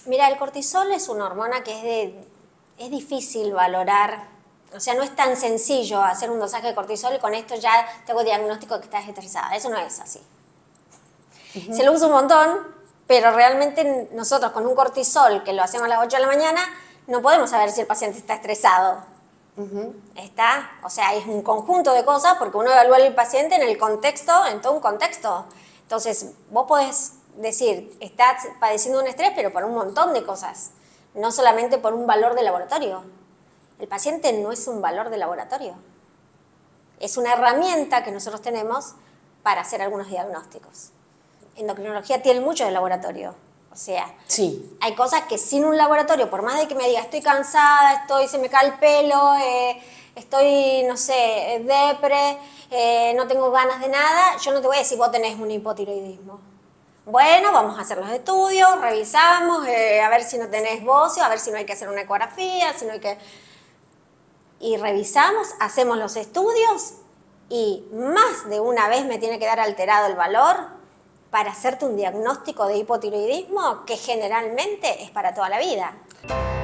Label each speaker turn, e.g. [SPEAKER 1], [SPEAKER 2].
[SPEAKER 1] Mira, el cortisol es una hormona que es difícil valorar, o sea, no es tan sencillo hacer un dosaje de cortisol y con esto ya tengo diagnóstico de que estás estresada. Eso no es así. Se lo usa un montón, pero realmente nosotros con un cortisol que lo hacemos a las 8 de la mañana no podemos saber si el paciente está estresado. O sea, es un conjunto de cosas porque uno evalúa al paciente en el contexto, en todo un contexto. Entonces, vos podés decir, estás padeciendo un estrés, pero por un montón de cosas, no solamente por un valor de laboratorio. El paciente no es un valor de laboratorio. Es una herramienta que nosotros tenemos para hacer algunos diagnósticos. Endocrinología tiene mucho de laboratorio. O sea,
[SPEAKER 2] sí,
[SPEAKER 1] hay cosas que sin un laboratorio, por más de que me diga estoy cansada, se me cae el pelo, estoy, no sé, depre, no tengo ganas de nada, yo no te voy a decir vos tenés un hipotiroidismo. Bueno, vamos a hacer los estudios, revisamos, a ver si no tenés bocio, a ver si no hay que hacer una ecografía, si no hay que... Y revisamos, hacemos los estudios y más de una vez me tiene que dar alterado el valor para hacerte un diagnóstico de hipotiroidismo que generalmente es para toda la vida.